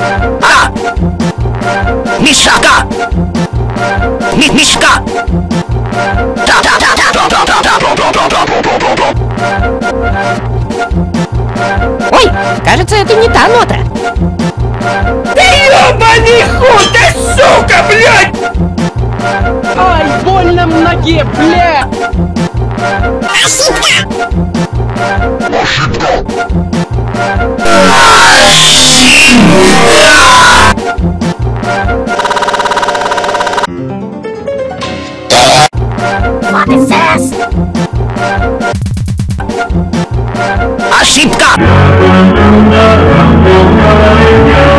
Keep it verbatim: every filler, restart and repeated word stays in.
А! Мишка! Ми Мишка! Да, да, да, да, да, да, да, да, да, да. Ой, кажется, это не та нота. Да ёбаный хуй, ты сука, блядь! Ай, больно в ноге, блядь! Ошибка! What is this? Ошибка!